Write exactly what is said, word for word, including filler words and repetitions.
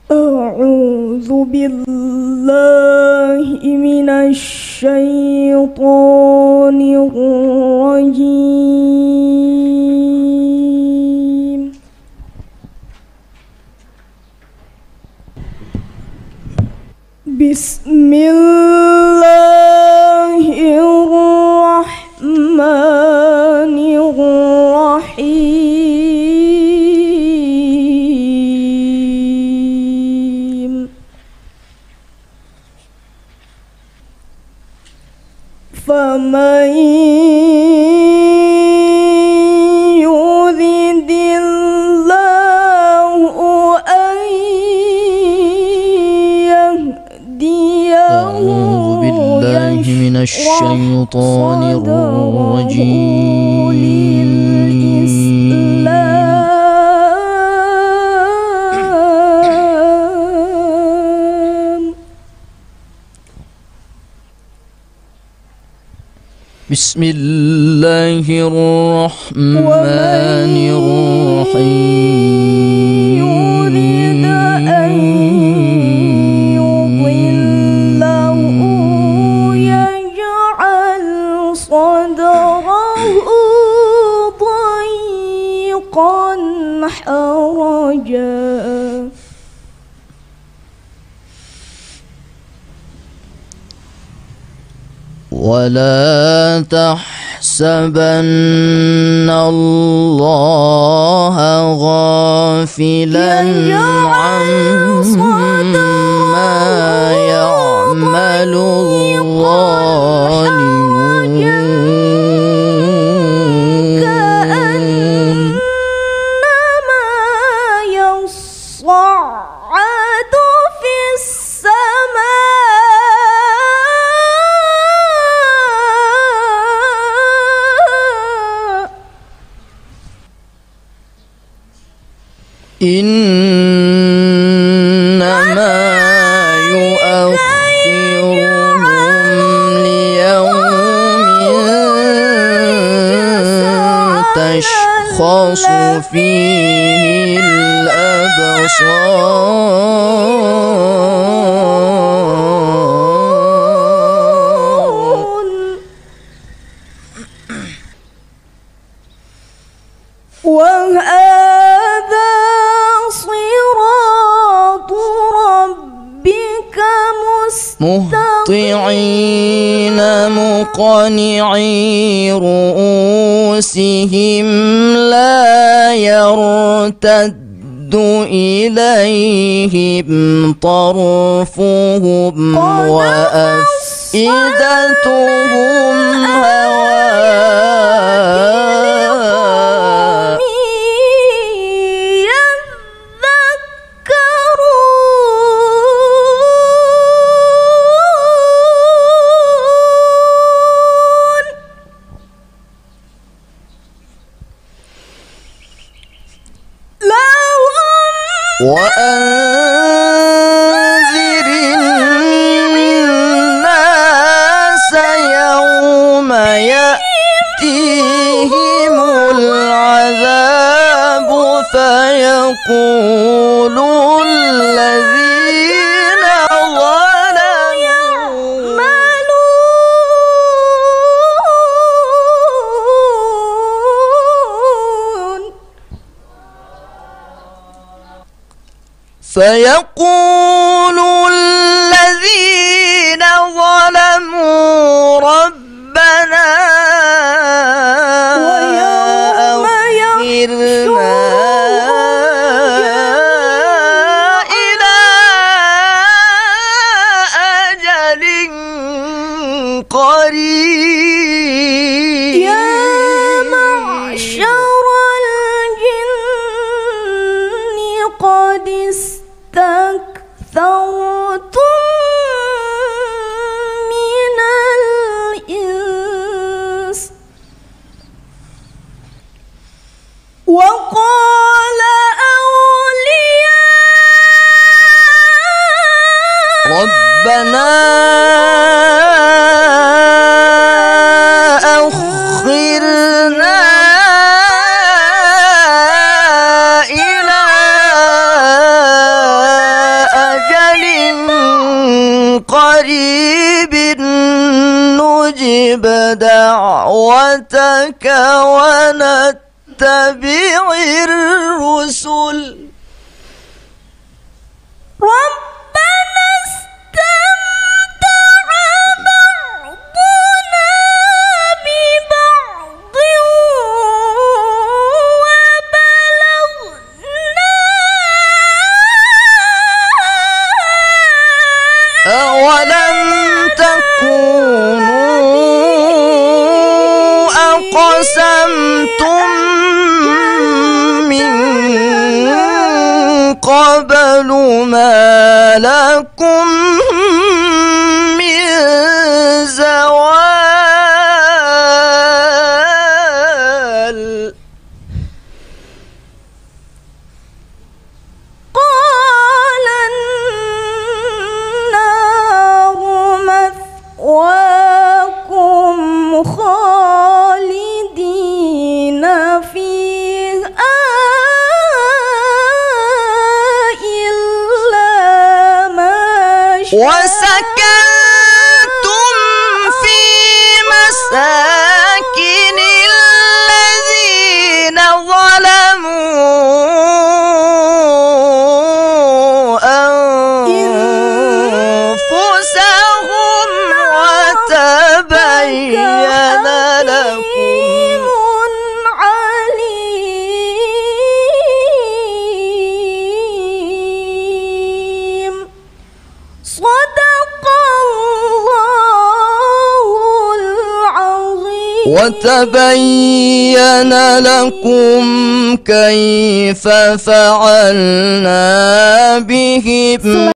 أعوذ بالله من الشيطان الرجيم. بسم الله الرحمن الرحيم. فمن يرد الله أن يهديه أعوذ بالله من الشيطان الرجيم. بسم الله الرحمن الرحيم. يريد أن يضله يجعل صدره ضيقا حرجا ولا تحسبن الله غافلا عما يعمل الظالمون، كأنما يصعد في السماء إنما يؤخرهم ليوم تشخص فيه الأبصار. وهذا صراط ربك مهطعين مقنعي رؤوسهم لا يرتد إليهم طرفهم وأفئدتهم هواء. وأنذر الناس يوم يأتيهم العذاب فيقول الذين فيقول الذين ظلموا ربنا أخرنا إلى أجل قريب. يا معشر الجن قد استكثرتم من الإنس وقال أولياء ربنا أخرنا إلى دعوتك ونتبع الرسل. ربنا استمتع بعضنا ببعض وبلغنا أولم تكونوا أقسمتم من قبل ما لكم من زوال. قال النار مثواكم خالدين فيها إلا ما شاء وسكنتم في مساكن الذين ظلموا أنفسهم وتبين لكم عليم. صدق الله العظيم. وتبين لكم كيف فعلنا بهم